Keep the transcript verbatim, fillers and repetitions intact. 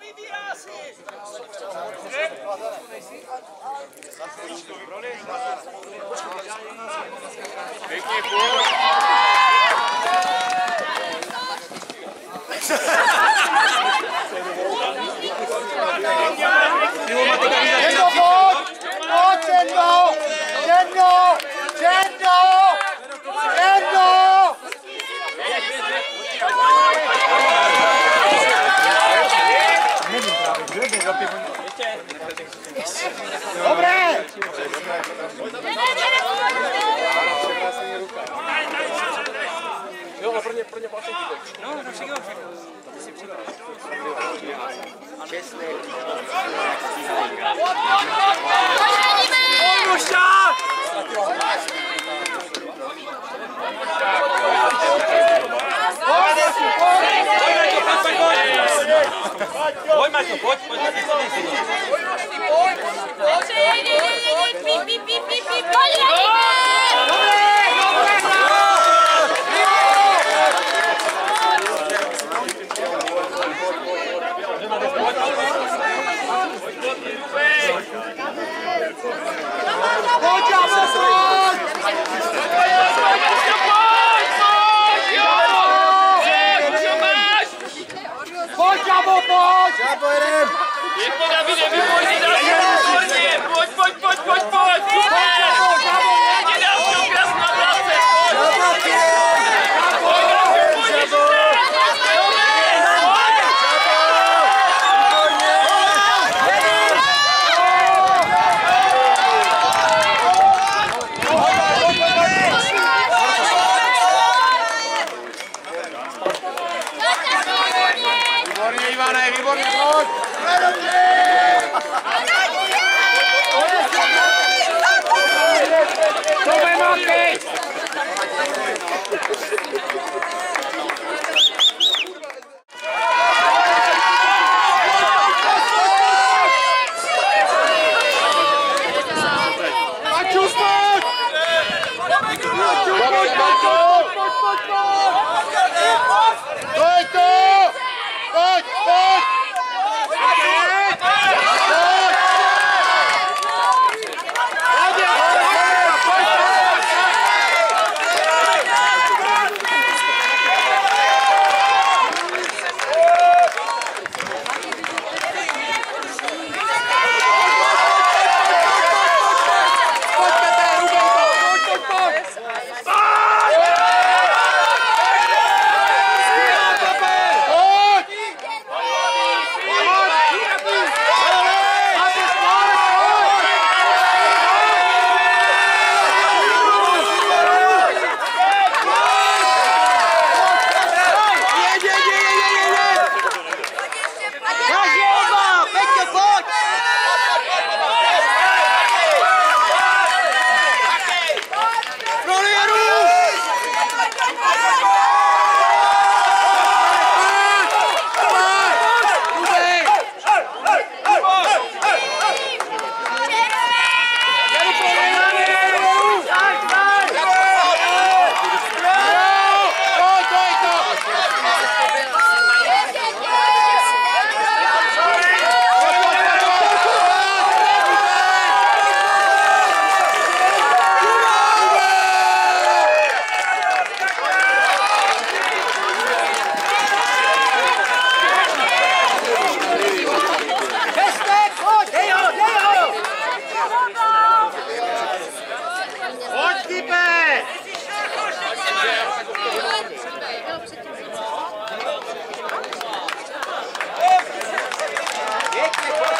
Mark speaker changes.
Speaker 1: Pěkně půl.
Speaker 2: Čendo, pojď! Pojď, Čendo! Čendo! Čendo! Čendo! Nevím právě, kdo jde do pivu. Dobré!
Speaker 1: Jo, a pro ně, pro ně vlastně chytek.
Speaker 3: No, no všechno, všechno. Ty si připravil.
Speaker 1: Čestný.
Speaker 3: Pojď, Maťo, pojď, pojď, pojď, pojď,
Speaker 4: Dobře, jeď, jeď, jeď, píp, píp, píp, píp, píp, pojď,
Speaker 2: Pojď, Jabo, pojď! Pojď, Jabo, pojď! Jabo, jedem!
Speaker 1: Je to Davide, vypojď, Davide, pojď, pojď, pojď, pojď, pojď, super! Je další krásná práce, pojď!
Speaker 2: Výborně, Ivane, výborně, pojď! Dobré nohy! Mačus, pojď! Mačus, pojď, pojď, pojď, pojď, pojď! To je to! Pojď, pojď! Pěkně,